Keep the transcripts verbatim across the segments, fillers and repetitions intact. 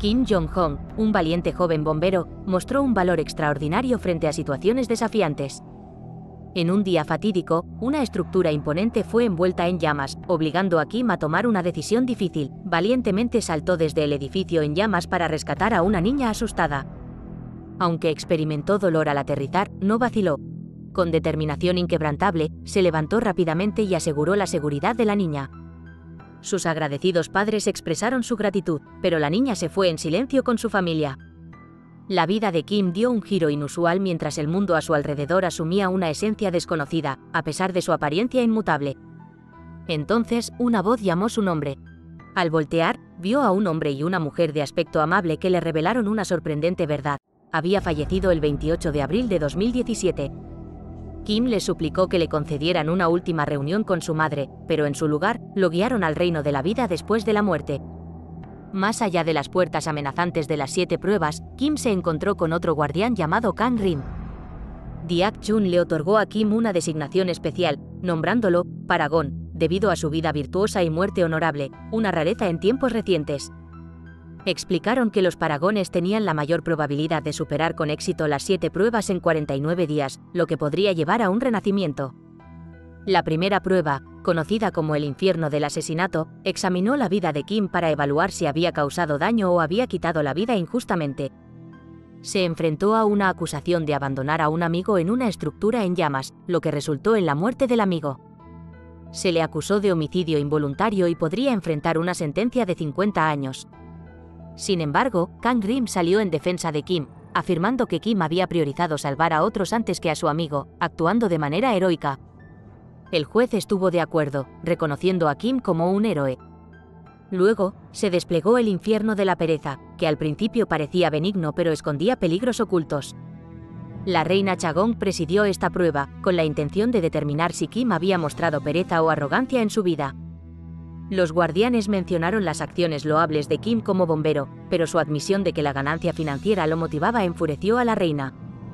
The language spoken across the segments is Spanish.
Kim Jong-un, un valiente joven bombero, mostró un valor extraordinario frente a situaciones desafiantes. En un día fatídico, una estructura imponente fue envuelta en llamas, obligando a Kim a tomar una decisión difícil. Valientemente saltó desde el edificio en llamas para rescatar a una niña asustada. Aunque experimentó dolor al aterrizar, no vaciló. Con determinación inquebrantable, se levantó rápidamente y aseguró la seguridad de la niña. Sus agradecidos padres expresaron su gratitud, pero la niña se fue en silencio con su familia. La vida de Kim dio un giro inusual mientras el mundo a su alrededor asumía una esencia desconocida, a pesar de su apariencia inmutable. Entonces, una voz llamó su nombre. Al voltear, vio a un hombre y una mujer de aspecto amable que le revelaron una sorprendente verdad. Había fallecido el veintiocho de abril de dos mil diecisiete. Kim les suplicó que le concedieran una última reunión con su madre, pero en su lugar, lo guiaron al reino de la vida después de la muerte. Más allá de las puertas amenazantes de las siete pruebas, Kim se encontró con otro guardián llamado Kang Rim. Diak Chun le otorgó a Kim una designación especial, nombrándolo Paragón, debido a su vida virtuosa y muerte honorable, una rareza en tiempos recientes. Explicaron que los paragones tenían la mayor probabilidad de superar con éxito las siete pruebas en cuarenta y nueve días, lo que podría llevar a un renacimiento. La primera prueba, conocida como el infierno del asesinato, examinó la vida de Kim para evaluar si había causado daño o había quitado la vida injustamente. Se enfrentó a una acusación de abandonar a un amigo en una estructura en llamas, lo que resultó en la muerte del amigo. Se le acusó de homicidio involuntario y podría enfrentar una sentencia de cincuenta años. Sin embargo, Kang Rim salió en defensa de Kim, afirmando que Kim había priorizado salvar a otros antes que a su amigo, actuando de manera heroica. El juez estuvo de acuerdo, reconociendo a Kim como un héroe. Luego, se desplegó el infierno de la pereza, que al principio parecía benigno pero escondía peligros ocultos. La reina Chagong presidió esta prueba, con la intención de determinar si Kim había mostrado pereza o arrogancia en su vida. Los guardianes mencionaron las acciones loables de Kim como bombero, pero su admisión de que la ganancia financiera lo motivaba enfureció a la reina.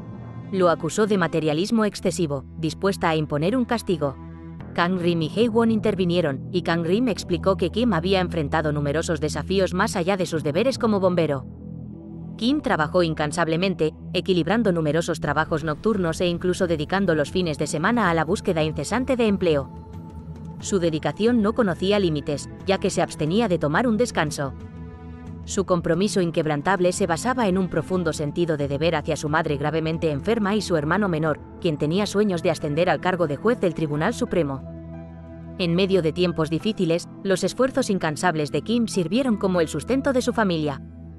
Lo acusó de materialismo excesivo, dispuesta a imponer un castigo. Kang Rim y Haewon intervinieron, y Kang Rim explicó que Kim había enfrentado numerosos desafíos más allá de sus deberes como bombero. Kim trabajó incansablemente, equilibrando numerosos trabajos nocturnos e incluso dedicando los fines de semana a la búsqueda incesante de empleo. Su dedicación no conocía límites, ya que se abstenía de tomar un descanso. Su compromiso inquebrantable se basaba en un profundo sentido de deber hacia su madre gravemente enferma y su hermano menor, quien tenía sueños de ascender al cargo de juez del Tribunal Supremo. En medio de tiempos difíciles, los esfuerzos incansables de Kim sirvieron como el sustento de su familia.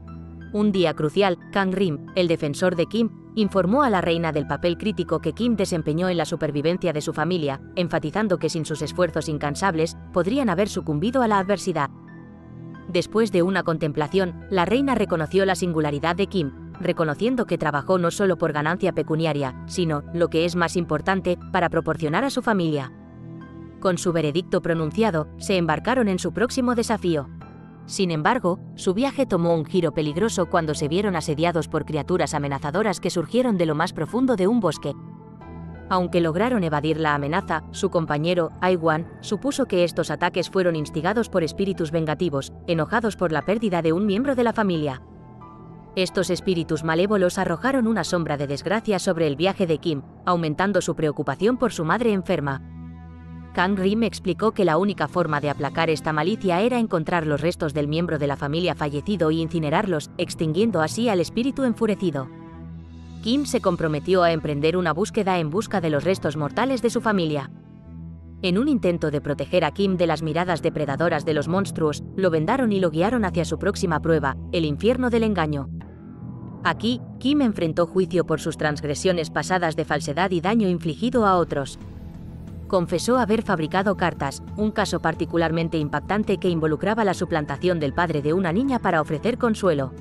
Un día crucial, Kang Rim, el defensor de Kim, informó a la reina del papel crítico que Kim desempeñó en la supervivencia de su familia, enfatizando que sin sus esfuerzos incansables, podrían haber sucumbido a la adversidad. Después de una contemplación, la reina reconoció la singularidad de Kim, reconociendo que trabajó no solo por ganancia pecuniaria, sino, lo que es más importante, para proporcionar a su familia. Con su veredicto pronunciado, se embarcaron en su próximo desafío. Sin embargo, su viaje tomó un giro peligroso cuando se vieron asediados por criaturas amenazadoras que surgieron de lo más profundo de un bosque. Aunque lograron evadir la amenaza, su compañero, Haewon, supuso que estos ataques fueron instigados por espíritus vengativos, enojados por la pérdida de un miembro de la familia. Estos espíritus malévolos arrojaron una sombra de desgracia sobre el viaje de Kim, aumentando su preocupación por su madre enferma. Kang Rim explicó que la única forma de aplacar esta malicia era encontrar los restos del miembro de la familia fallecido y incinerarlos, extinguiendo así al espíritu enfurecido. Kim se comprometió a emprender una búsqueda en busca de los restos mortales de su familia. En un intento de proteger a Kim de las miradas depredadoras de los monstruos, lo vendaron y lo guiaron hacia su próxima prueba, el infierno del engaño. Aquí, Kim enfrentó juicio por sus transgresiones pasadas de falsedad y daño infligido a otros. Confesó haber fabricado cartas, un caso particularmente impactante que involucraba la suplantación del padre de una niña para ofrecer consuelo.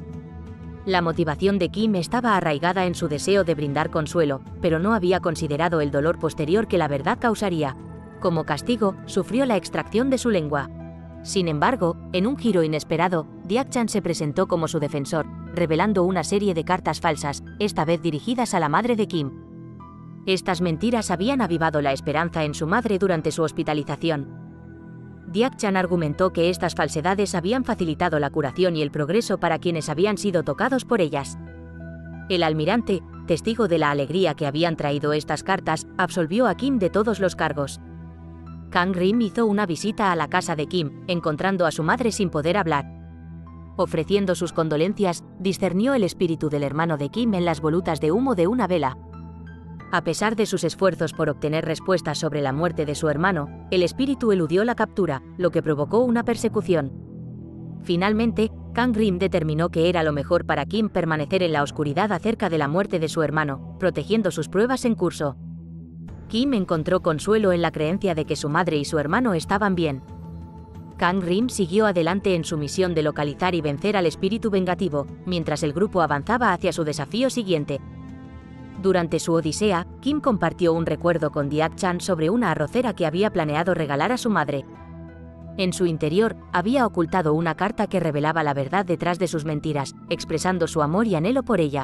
La motivación de Kim estaba arraigada en su deseo de brindar consuelo, pero no había considerado el dolor posterior que la verdad causaría. Como castigo, sufrió la extracción de su lengua. Sin embargo, en un giro inesperado, Diak Chan se presentó como su defensor, revelando una serie de cartas falsas, esta vez dirigidas a la madre de Kim. Estas mentiras habían avivado la esperanza en su madre durante su hospitalización. Diak-chan argumentó que estas falsedades habían facilitado la curación y el progreso para quienes habían sido tocados por ellas. El almirante, testigo de la alegría que habían traído estas cartas, absolvió a Kim de todos los cargos. Kang Rim hizo una visita a la casa de Kim, encontrando a su madre sin poder hablar. Ofreciendo sus condolencias, discernió el espíritu del hermano de Kim en las volutas de humo de una vela. A pesar de sus esfuerzos por obtener respuestas sobre la muerte de su hermano, el espíritu eludió la captura, lo que provocó una persecución. Finalmente, Kang Rim determinó que era lo mejor para Kim permanecer en la oscuridad acerca de la muerte de su hermano, protegiendo sus pruebas en curso. Kim encontró consuelo en la creencia de que su madre y su hermano estaban bien. Kang Rim siguió adelante en su misión de localizar y vencer al espíritu vengativo, mientras el grupo avanzaba hacia su desafío siguiente. Durante su odisea, Kim compartió un recuerdo con Diak-chan sobre una arrocera que había planeado regalar a su madre. En su interior, había ocultado una carta que revelaba la verdad detrás de sus mentiras, expresando su amor y anhelo por ella.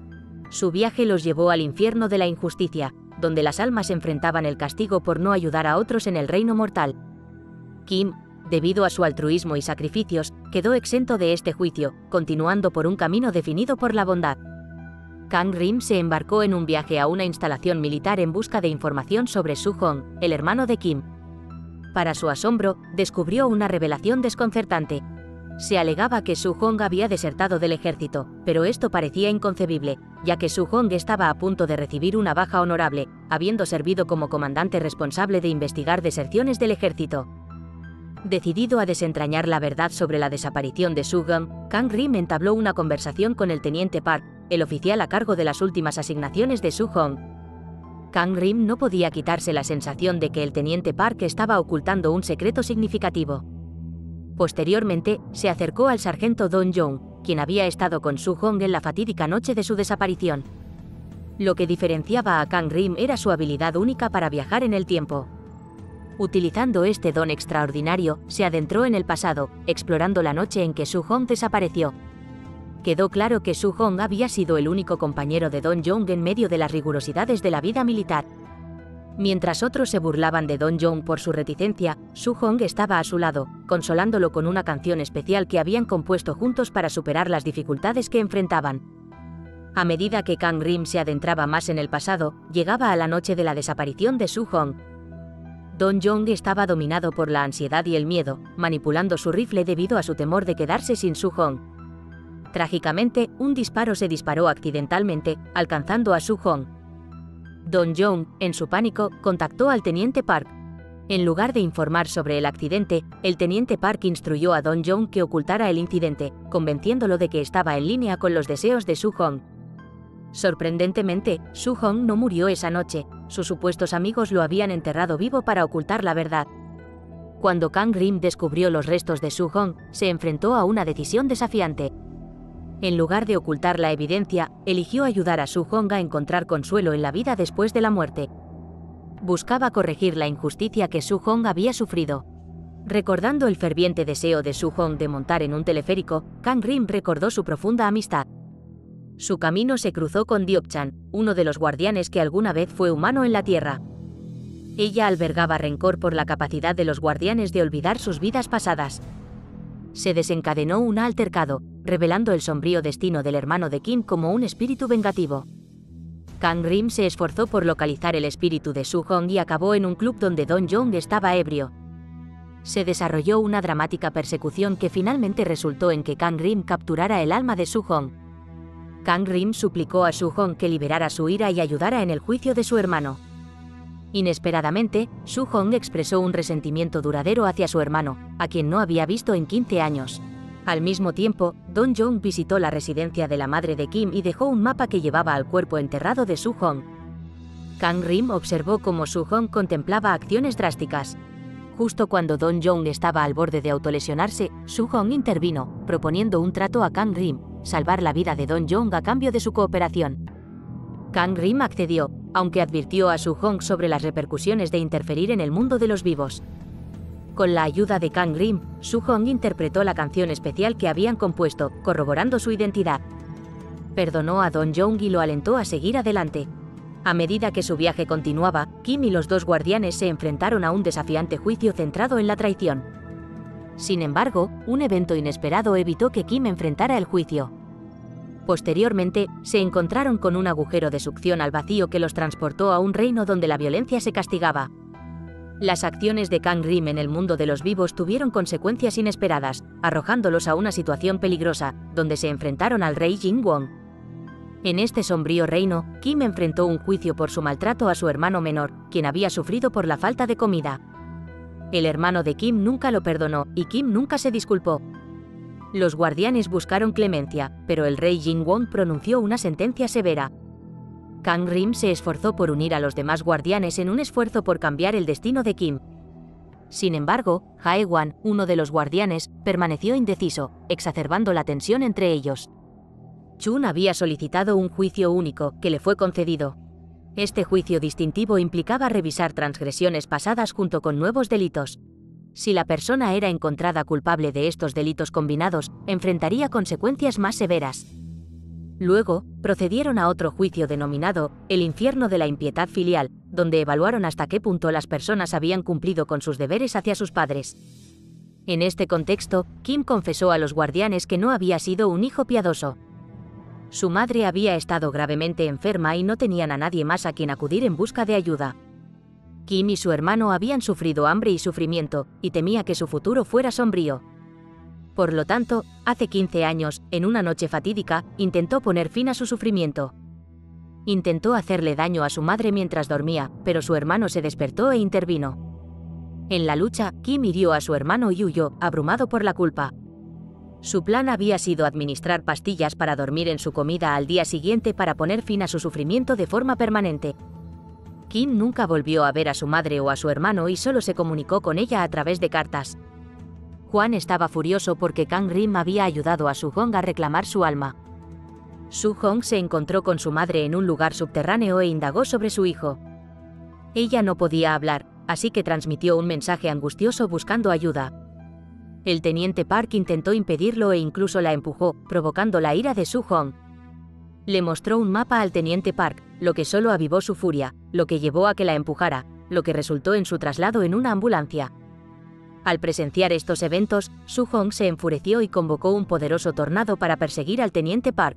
Su viaje los llevó al infierno de la injusticia, donde las almas enfrentaban el castigo por no ayudar a otros en el reino mortal. Kim, debido a su altruismo y sacrificios, quedó exento de este juicio, continuando por un camino definido por la bondad. Kang Rim se embarcó en un viaje a una instalación militar en busca de información sobre Su-hong, el hermano de Kim. Para su asombro, descubrió una revelación desconcertante. Se alegaba que Su-hong había desertado del ejército, pero esto parecía inconcebible, ya que Su-hong estaba a punto de recibir una baja honorable, habiendo servido como comandante responsable de investigar deserciones del ejército. Decidido a desentrañar la verdad sobre la desaparición de Su-hong, Kang Rim entabló una conversación con el teniente Park, el oficial a cargo de las últimas asignaciones de Su-hong. Kang Rim no podía quitarse la sensación de que el teniente Park estaba ocultando un secreto significativo. Posteriormente, se acercó al sargento Don Young, quien había estado con Su-hong en la fatídica noche de su desaparición. Lo que diferenciaba a Kang Rim era su habilidad única para viajar en el tiempo. Utilizando este don extraordinario, se adentró en el pasado, explorando la noche en que Su-hong desapareció. Quedó claro que Su-hong había sido el único compañero de Don Young en medio de las rigurosidades de la vida militar. Mientras otros se burlaban de Don Young por su reticencia, Su-hong estaba a su lado, consolándolo con una canción especial que habían compuesto juntos para superar las dificultades que enfrentaban. A medida que Kang Rim se adentraba más en el pasado, llegaba a la noche de la desaparición de Su-hong. Don Young estaba dominado por la ansiedad y el miedo, manipulando su rifle debido a su temor de quedarse sin Su-hong. Trágicamente, un disparo se disparó accidentalmente, alcanzando a Su-hong. Don Young, en su pánico, contactó al teniente Park. En lugar de informar sobre el accidente, el teniente Park instruyó a Don Young que ocultara el incidente, convenciéndolo de que estaba en línea con los deseos de Su-hong. Sorprendentemente, Su-hong no murió esa noche, sus supuestos amigos lo habían enterrado vivo para ocultar la verdad. Cuando Kang Rim descubrió los restos de Su-hong, se enfrentó a una decisión desafiante. En lugar de ocultar la evidencia, eligió ayudar a Su-hong a encontrar consuelo en la vida después de la muerte. Buscaba corregir la injusticia que Su-hong había sufrido. Recordando el ferviente deseo de Su-hong de montar en un teleférico, Kang Rim recordó su profunda amistad. Su camino se cruzó con Diok-chan, uno de los guardianes que alguna vez fue humano en la Tierra. Ella albergaba rencor por la capacidad de los guardianes de olvidar sus vidas pasadas. Se desencadenó un altercado, revelando el sombrío destino del hermano de Kim como un espíritu vengativo. Kang Rim se esforzó por localizar el espíritu de Su-hong y acabó en un club donde Don Young estaba ebrio. Se desarrolló una dramática persecución que finalmente resultó en que Kang Rim capturara el alma de Su-hong. Kang Rim suplicó a Su-hong que liberara su ira y ayudara en el juicio de su hermano. Inesperadamente, Su-hong expresó un resentimiento duradero hacia su hermano, a quien no había visto en quince años. Al mismo tiempo, Don Young visitó la residencia de la madre de Kim y dejó un mapa que llevaba al cuerpo enterrado de Su-hong. Kang Rim observó cómo Su-hong contemplaba acciones drásticas. Justo cuando Don Young estaba al borde de autolesionarse, Su-hong intervino, proponiendo un trato a Kang Rim, salvar la vida de Don Young a cambio de su cooperación. Kang Rim accedió, aunque advirtió a Su-hong sobre las repercusiones de interferir en el mundo de los vivos. Con la ayuda de Kang Rim, Su-hong interpretó la canción especial que habían compuesto, corroborando su identidad. Perdonó a Don Young y lo alentó a seguir adelante. A medida que su viaje continuaba, Kim y los dos guardianes se enfrentaron a un desafiante juicio centrado en la traición. Sin embargo, un evento inesperado evitó que Kim enfrentara el juicio. Posteriormente, se encontraron con un agujero de succión al vacío que los transportó a un reino donde la violencia se castigaba. Las acciones de Kang Rim en el mundo de los vivos tuvieron consecuencias inesperadas, arrojándolos a una situación peligrosa, donde se enfrentaron al rey Jin Won. En este sombrío reino, Kim enfrentó un juicio por su maltrato a su hermano menor, quien había sufrido por la falta de comida. El hermano de Kim nunca lo perdonó, y Kim nunca se disculpó. Los guardianes buscaron clemencia, pero el rey Jin Won pronunció una sentencia severa. Kang Rim se esforzó por unir a los demás guardianes en un esfuerzo por cambiar el destino de Kim. Sin embargo, Jae-wan, uno de los guardianes, permaneció indeciso, exacerbando la tensión entre ellos. Chun había solicitado un juicio único, que le fue concedido. Este juicio distintivo implicaba revisar transgresiones pasadas junto con nuevos delitos. Si la persona era encontrada culpable de estos delitos combinados, enfrentaría consecuencias más severas. Luego, procedieron a otro juicio denominado el infierno de la impiedad filial, donde evaluaron hasta qué punto las personas habían cumplido con sus deberes hacia sus padres. En este contexto, Kim confesó a los guardianes que no había sido un hijo piadoso. Su madre había estado gravemente enferma y no tenían a nadie más a quien acudir en busca de ayuda. Kim y su hermano habían sufrido hambre y sufrimiento, y temía que su futuro fuera sombrío. Por lo tanto, hace quince años, en una noche fatídica, intentó poner fin a su sufrimiento. Intentó hacerle daño a su madre mientras dormía, pero su hermano se despertó e intervino. En la lucha, Kim hirió a su hermano y huyó, abrumado por la culpa. Su plan había sido administrar pastillas para dormir en su comida al día siguiente para poner fin a su sufrimiento de forma permanente. Kim nunca volvió a ver a su madre o a su hermano y solo se comunicó con ella a través de cartas. Juan estaba furioso porque Kang Rim había ayudado a Su-hong a reclamar su alma. Su-hong se encontró con su madre en un lugar subterráneo e indagó sobre su hijo. Ella no podía hablar, así que transmitió un mensaje angustioso buscando ayuda. El teniente Park intentó impedirlo e incluso la empujó, provocando la ira de Su-hong. Le mostró un mapa al teniente Park, lo que solo avivó su furia, lo que llevó a que la empujara, lo que resultó en su traslado en una ambulancia. Al presenciar estos eventos, Su-hong se enfureció y convocó un poderoso tornado para perseguir al teniente Park.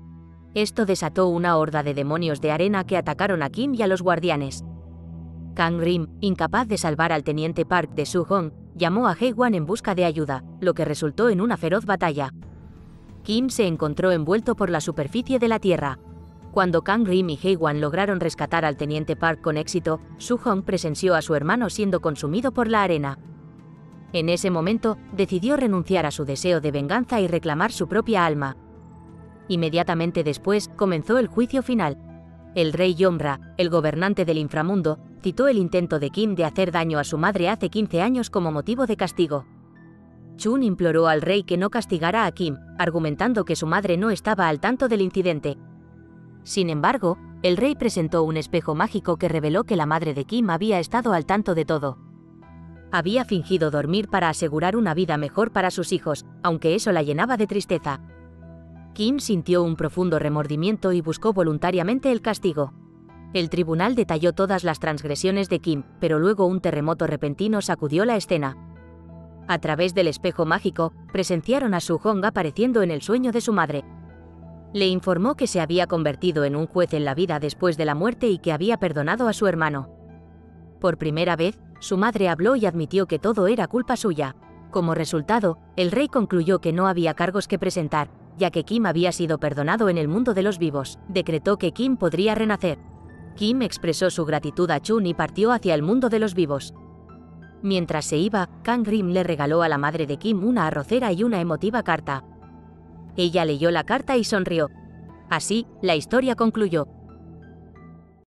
Esto desató una horda de demonios de arena que atacaron a Kim y a los guardianes. Kang Rim, incapaz de salvar al teniente Park de Su-hong, llamó a Jae-wan en busca de ayuda, lo que resultó en una feroz batalla. Kim se encontró envuelto por la superficie de la tierra. Cuando Kang Rim y Jae-wan lograron rescatar al teniente Park con éxito, Su-hong presenció a su hermano siendo consumido por la arena. En ese momento, decidió renunciar a su deseo de venganza y reclamar su propia alma. Inmediatamente después, comenzó el juicio final. El rey Yomra, el gobernante del inframundo, citó el intento de Kim de hacer daño a su madre hace quince años como motivo de castigo. Chun imploró al rey que no castigara a Kim, argumentando que su madre no estaba al tanto del incidente. Sin embargo, el rey presentó un espejo mágico que reveló que la madre de Kim había estado al tanto de todo. Había fingido dormir para asegurar una vida mejor para sus hijos, aunque eso la llenaba de tristeza. Kim sintió un profundo remordimiento y buscó voluntariamente el castigo. El tribunal detalló todas las transgresiones de Kim, pero luego un terremoto repentino sacudió la escena. A través del espejo mágico, presenciaron a Su-hong apareciendo en el sueño de su madre. Le informó que se había convertido en un juez en la vida después de la muerte y que había perdonado a su hermano. Por primera vez, su madre habló y admitió que todo era culpa suya. Como resultado, el rey concluyó que no había cargos que presentar, ya que Kim había sido perdonado en el mundo de los vivos. Decretó que Kim podría renacer. Kim expresó su gratitud a Chun y partió hacia el mundo de los vivos. Mientras se iba, Kang Rim le regaló a la madre de Kim una arrocera y una emotiva carta. Ella leyó la carta y sonrió. Así, la historia concluyó.